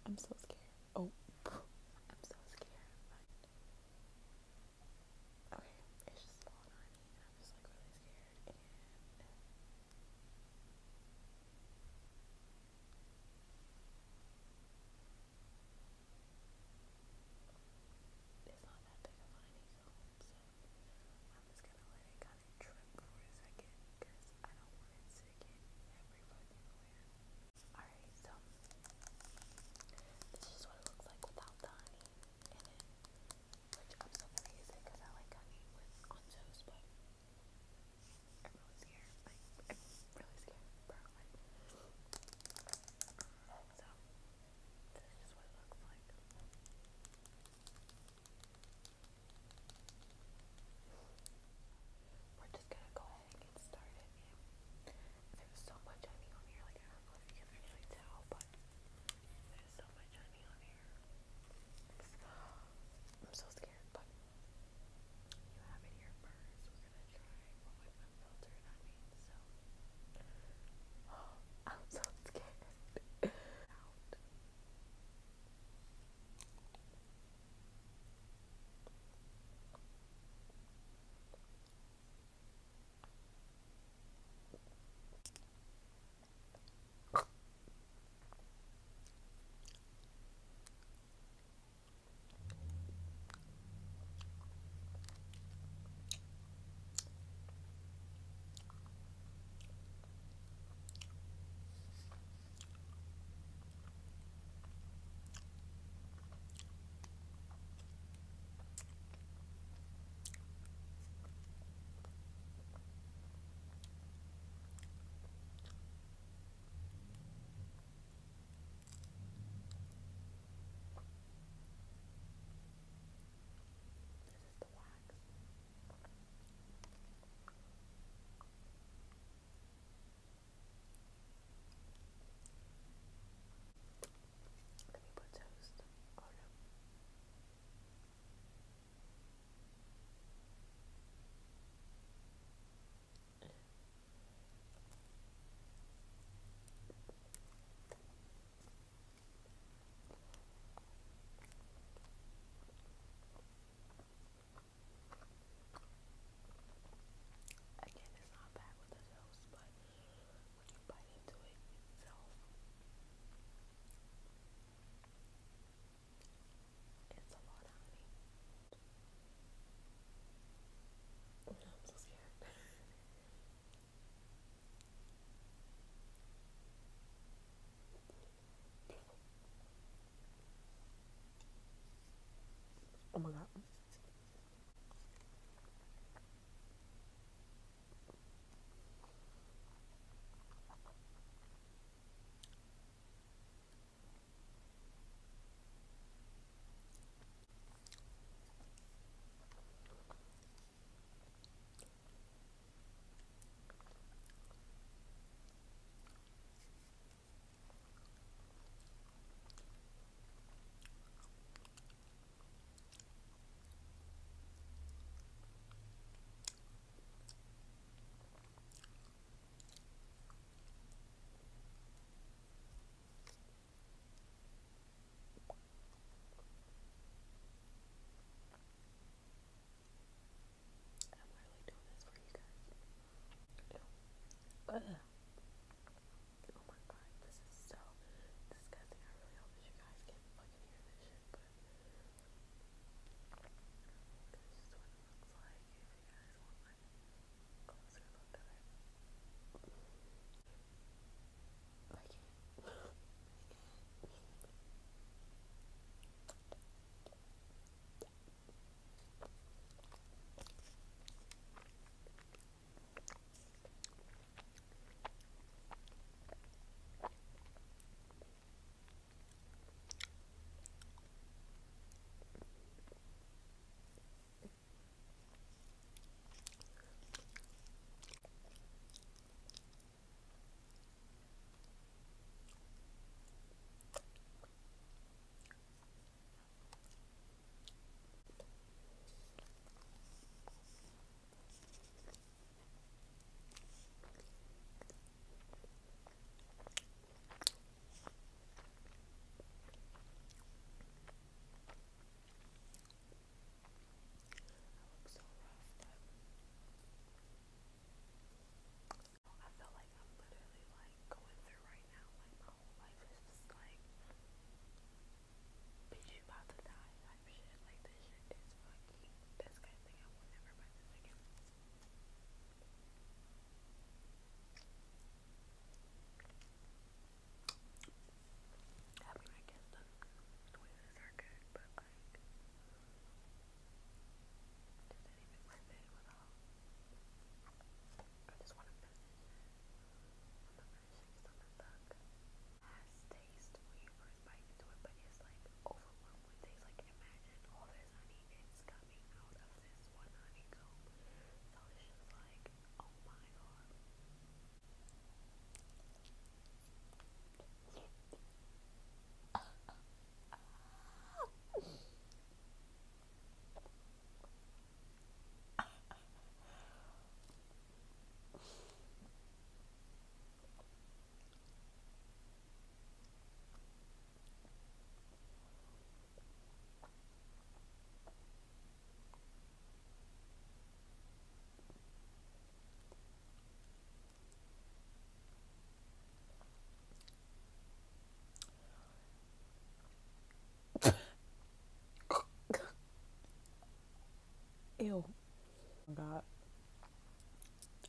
I'm so scared. Oh, I'm so scared. But okay, it's just falling on me, and I'm just like really scared. And it's not that big of a honeycomb, so I'm just gonna let it kind of trip for a second because I don't want it to get every fucking where. Alright, so this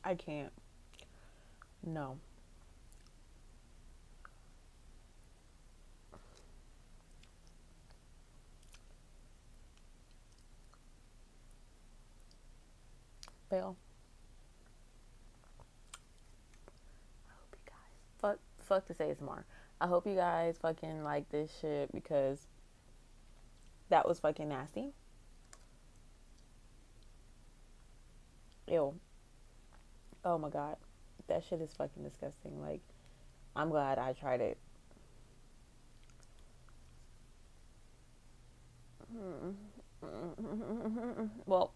I can't. No. Fail. I hope you guys fuck to say it's more. I hope you guys fucking like this shit because that was fucking nasty. Ew. Oh my god. That shit is fucking disgusting. Like, I'm glad I tried it. Well,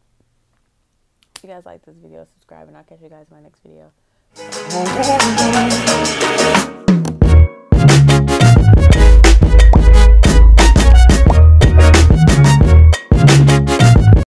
if you guys like this video, subscribe, and I'll catch you guys in my next video.